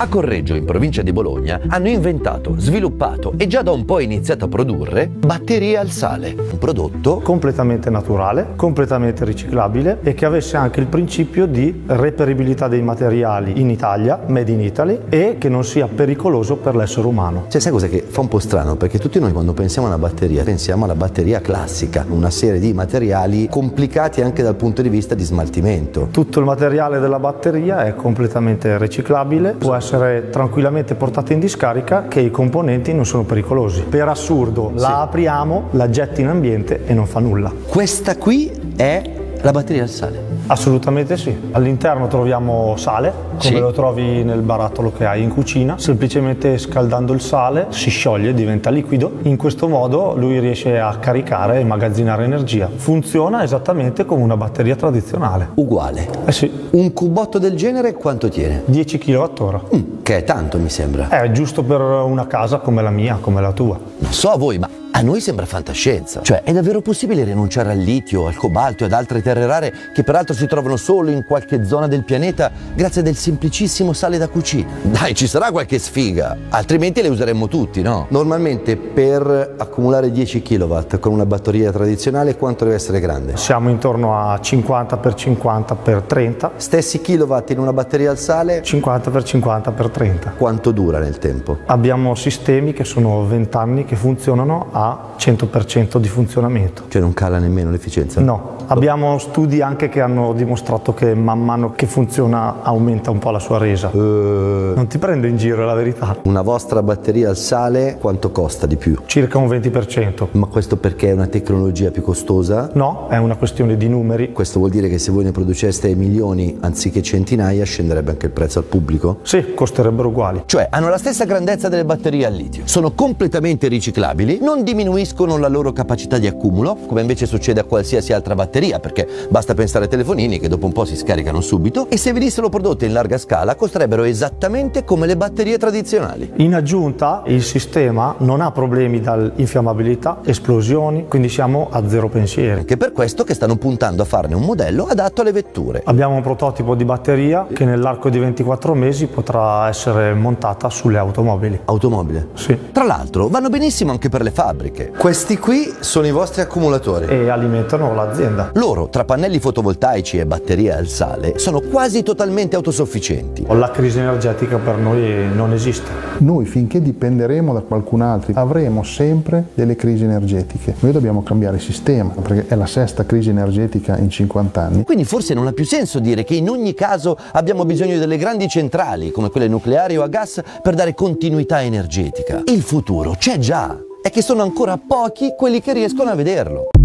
A Correggio, in provincia di Bologna, hanno inventato, sviluppato e già da un po' iniziato a produrre batterie al sale, un prodotto completamente naturale, completamente riciclabile e che avesse anche il principio di reperibilità dei materiali in Italia, made in Italy, e che non sia pericoloso per l'essere umano. Cioè, sai cosa che fa un po' strano? Perché tutti noi quando pensiamo a una batteria pensiamo alla batteria classica, una serie di materiali complicati anche dal punto di vista di smaltimento. Tutto il materiale della batteria è completamente riciclabile, può essere tranquillamente portato in discarica, che i componenti non sono pericolosi. Per assurdo, la apriamo, la getti in ambiente e non fa nulla. Questa qui è la batteria al sale. Assolutamente sì. All'interno troviamo sale, come lo trovi nel barattolo che hai in cucina. Semplicemente scaldando il sale si scioglie, diventa liquido. In questo modo lui riesce a caricare e immagazzinare energia. Funziona esattamente come una batteria tradizionale. Uguale. Sì. Un cubotto del genere quanto tiene? 10 kWh. Che è tanto, mi sembra. È giusto per una casa come la mia, come la tua. Non so a voi, ma a noi sembra fantascienza. Cioè, è davvero possibile rinunciare al litio, al cobalto e ad altre terre rare che peraltro si trovano solo in qualche zona del pianeta grazie del semplicissimo sale da cucina? Dai, ci sarà qualche sfiga, altrimenti le useremmo tutti, no? Normalmente per accumulare 10 kW con una batteria tradizionale quanto deve essere grande? Siamo intorno a 50x50x30. Stessi kilowatt in una batteria al sale? 50x50x30. Quanto dura nel tempo? Abbiamo sistemi che sono 20 anni che funzionano a 100% di funzionamento. Cioè non cala nemmeno l'efficienza? No, abbiamo studi anche che hanno dimostrato che man mano che funziona aumenta un po' la sua resa. Non ti prendo in giro, è la verità. Una vostra batteria al sale quanto costa di più? Circa un 20%. Ma questo perché è una tecnologia più costosa? No, è una questione di numeri. Questo vuol dire che se voi ne produceste milioni anziché centinaia scenderebbe anche il prezzo al pubblico? Sì, costerebbero uguali. Cioè hanno la stessa grandezza delle batterie al litio, sono completamente riciclabili, non diminuiscono la loro capacità di accumulo, come invece succede a qualsiasi altra batteria, perché basta pensare ai telefonini che dopo un po' si scaricano subito, e se venissero prodotte in larga scala costerebbero esattamente come le batterie tradizionali. In aggiunta, il sistema non ha problemi dall'infiammabilità, esplosioni, quindi siamo a zero pensieri. Anche per questo che stanno puntando a farne un modello adatto alle vetture. Abbiamo un prototipo di batteria che nell'arco di 24 mesi potrà essere montata sulle automobili. Automobile? Sì. Tra l'altro vanno benissimo anche per le fabbriche. Questi qui sono i vostri accumulatori e alimentano l'azienda. Loro, tra pannelli fotovoltaici e batterie al sale, sono quasi totalmente autosufficienti. La crisi energetica per noi non esiste. Noi finché dipenderemo da qualcun altro avremo sempre delle crisi energetiche. Noi dobbiamo cambiare sistema perché è la sesta crisi energetica in 50 anni. Quindi forse non ha più senso dire che in ogni caso abbiamo bisogno delle grandi centrali come quelle nucleari o a gas per dare continuità energetica. Il futuro c'è già, è che sono ancora pochi quelli che riescono a vederlo.